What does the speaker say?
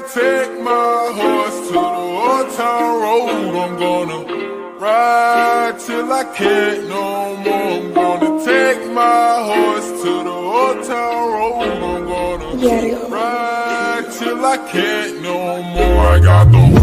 take my horse to the old town road. I'm gonna ride till I can't no more. I'm gonna take my horse to the old town road. I'm gonna ride till I can't no more. I got the